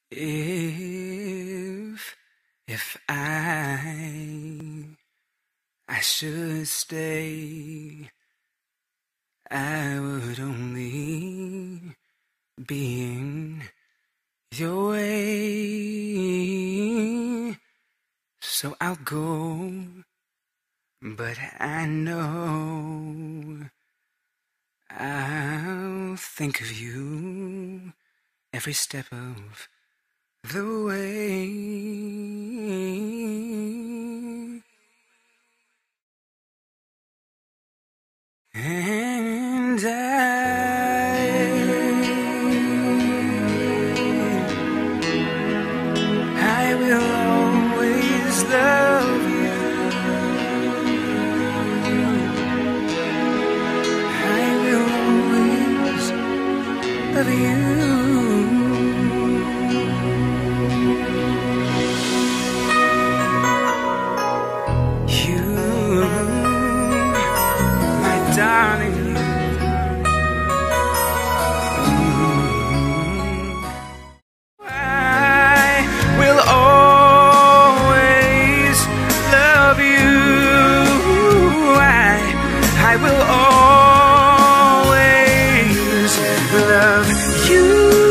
If I should stay, I would only be in your way. So I'll go, but I know I'll think of you every step of the way. And I will always love you. I will always love you. Darling, I will always love you. I will always love you.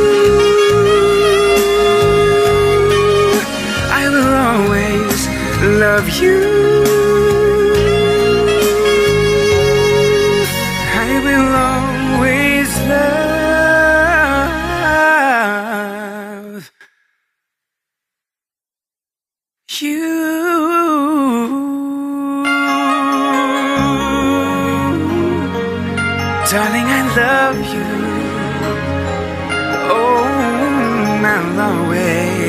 I will always love you. I will always love you. Darling, I love you. Oh, I'll always